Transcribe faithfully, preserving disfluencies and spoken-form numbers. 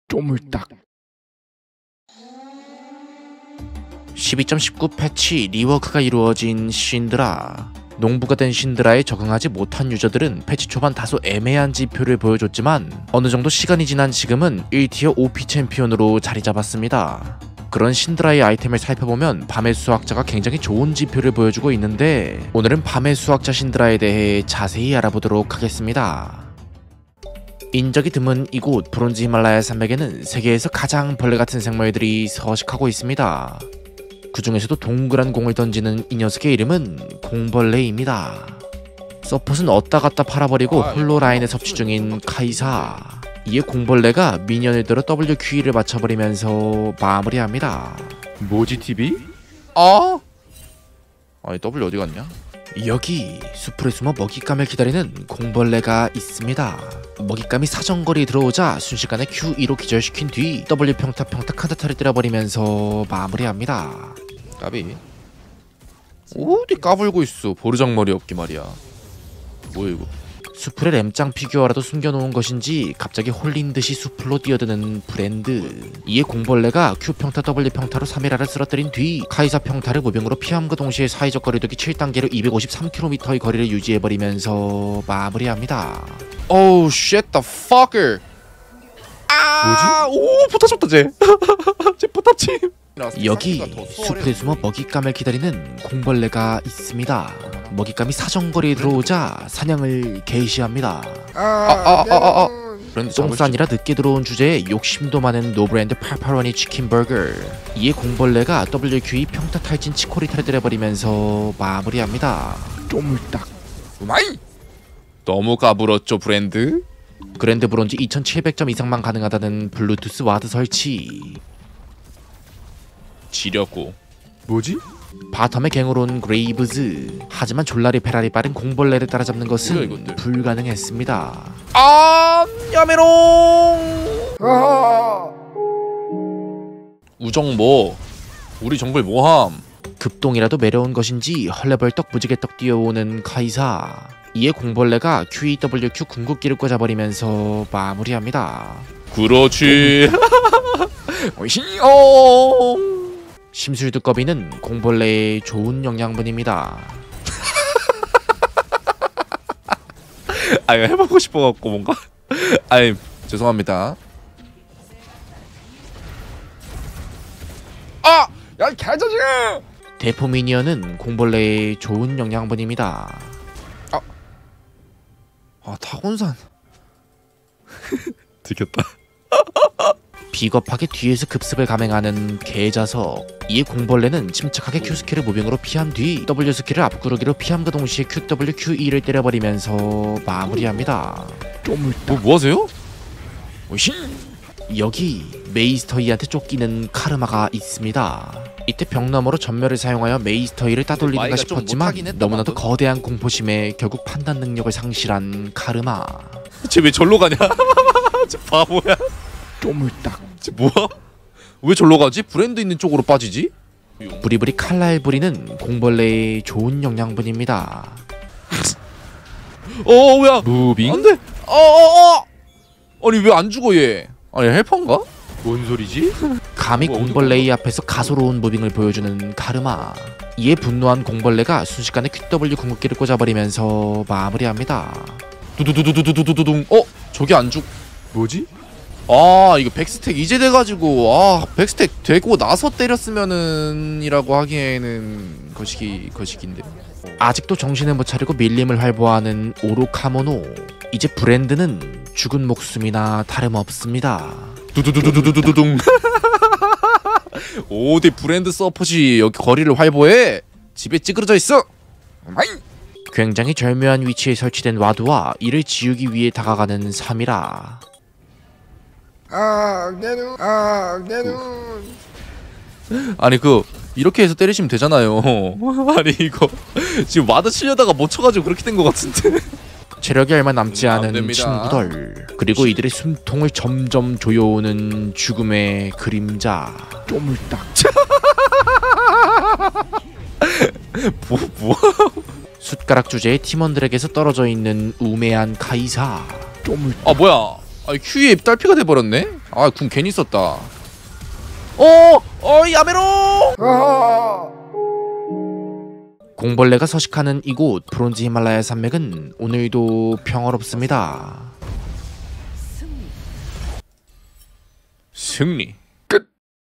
쪼물딱. 십이 점 십구 패치 리워크가 이루어진 신드라. 농부가 된 신드라에 적응하지 못한 유저들은 패치 초반 다소 애매한 지표를 보여줬지만 어느정도 시간이 지난 지금은 일 티어 오피 챔피언으로 자리 잡았습니다. 그런 신드라의 아이템을 살펴보면 밤의 수학자가 굉장히 좋은 지표를 보여주고 있는데 오늘은 밤의 수학자 신드라에 대해 자세히 알아보도록 하겠습니다. 인적이 드문 이곳 브론즈 히말라야 산맥에는 세계에서 가장 벌레 같은 생물들이 서식하고 있습니다. 그 중에서도 동그란 공을 던지는 이 녀석의 이름은 공벌레입니다. 서폿은 얻다 갖다 팔아버리고 홀로 라인에 섭취 중인 카이사. 이에 공벌레가 미니언을 들어 더블유 큐이를 맞춰버리면서 마무리합니다. 뭐지 티비? 아? 아니 W 어디 갔냐? 여기 수풀에 숨어 먹잇감을 기다리는 공벌레가 있습니다. 먹잇감이 사정거리에 들어오자 순식간에 큐이로 기절시킨 뒤 W 평타 평타 카드타를 때려버리면서 마무리합니다. 까비. 어디 까불고 있어. 보르장머리 없기 말이야. 뭐야 이거. 수풀에 램짱 피규어라도 숨겨놓은 것인지 갑자기 홀린듯이 수풀로 뛰어드는 브랜드. 이에 공벌레가 Q 평타 W 평타로 삼 일화를 쓰러뜨린 뒤 카이사 평타를 무빙으로 피함과 동시에 사이적 거리두기 칠 단계로 이백오십삼 킬로미터의 거리를 유지해버리면서 마무리합니다. 오우 쉣 더 fucker. 아 뭐지? 오 포탑쳤다 쟤. 쟤 포탑침. 여기 수풀에 숨어 먹잇감을 기다리는 공벌레가 있습니다. 먹잇감이 사정거리에 들어오자 사냥을 개시합니다. 아아아아아 똥싼이라 늦게 들어온 주제에 욕심도 많은 노브랜드 팔팔원이 치킨버거. 이에 공벌레가 더블유 큐이 평타 탈진 치코리타를 때려버리면서 마무리합니다. 쪼물딱. 우마이! 너무 까불었죠 브랜드? 그랜드 브론즈 이천칠백 점 이상만 가능하다는 블루투스 와드 설치. 지렸고. 뭐지? 바텀에 갱으로 온 그레이브즈. 하지만 졸라리 페라리 빠른 공벌레를 따라잡는 것은 불가능했습니다. 아 야메롱. 아! 우정 뭐 우리 정글 뭐함. 급동이라도 매려온 것인지 헐레벌떡 무지개떡 뛰어오는 카이사. 이에 공벌레가 큐이더블유큐 궁극기를 꽂아버리면서 마무리합니다. 그렇지. 오이시옹. 심술두꺼비는 공벌레의 좋은 영양분입니다. 아 이거 해보고 싶어갖고 뭔가. 아니 죄송합니다. 아! 야 개자식! 대포 미니언은 공벌레의 좋은 영양분입니다. 아, 아 타곤산. 들켰다. 비겁하게 뒤에서 급습을 감행하는 개자석. 이에 공벌레는 침착하게 Q스킬을 무빙으로 피한 뒤 W스킬을 앞구르기로 피함과 동시에 큐더블유 큐이를 때려버리면서 마무리합니다. 쪼물딱. 뭐 뭐하세요? 오이씨. 여기 메이스터이한테 쫓기는 카르마가 있습니다. 이때 벽 너머로 전멸을 사용하여 메이스터이를 따돌리는가 싶었지만 너무나도 거대한 공포심에 결국 판단 능력을 상실한 카르마. 쟤 왜 절로 가냐? 쟤 바보야. 쪼물딱. 쟤 뭐야? 왜 절로 가지? 브랜드 있는 쪽으로 빠지지? 부리부리 칼날 부리는 공벌레의 좋은 영양분입니다. 어 뭐야? 무빙? 안돼. 어어어. 아니 왜 안 죽어 얘? 아니 헬퍼인가? 뭔 소리지? 감히 뭐, 공벌레의 앞에서 가소로운 무빙을 보여주는 카르마. 이에 분노한 공벌레가 순식간에 큐더블유 궁극기를 꽂아버리면서 마무리합니다. 두두두두두두두두둥. 어? 저게 안 죽... 뭐지? 아 이거 백스택 이제 돼가지고 아 백스택 되고 나서 때렸으면은 이라고 하기에는 거시기 거시기인데. 아직도 정신을 못 차리고 밀림을 활보하는 오로카모노. 이제 브랜드는 죽은 목숨이나 다름없습니다. 두두두두두두두둥. 어디 브랜드 서폿이 여기 거리를 활보해? 집에 찌그러져 있어. 굉장히 절묘한 위치에 설치된 와드와 이를 지우기 위해 다가가는 사미라. 아, 내 눈, 아, 내 눈. 아니 그 이렇게 해서 때리시면 되잖아요. 아니 이거 지금 와드 치려다가 못 쳐가지고 그렇게 된 것 같은데. 체력이 얼마 남지 않은 친구들. 그리고 이들의 숨통을 점점 조여오는 죽음의 그림자. 쪼물딱. 뭐 뭐? 숟가락 주제의 팀원들에게서 떨어져 있는 우매한 카이사. 쪼물딱. 아 뭐야? 아니 큐이에 딸피가 돼버렸네? 아, 궁 괜히 썼다. 어, 어, 야메로! 아! 공벌레가 서식하는 이곳 브론즈 히말라야 산맥은 오늘도 평화롭습니다. 승리.